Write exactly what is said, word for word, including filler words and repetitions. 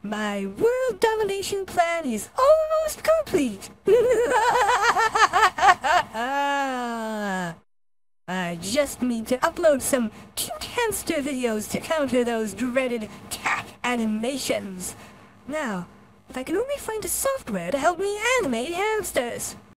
My world domination plan is almost complete. I just need to upload some cute hamster videos to counter those dreaded cat animations. Now, if I can only find a software to help me animate hamsters.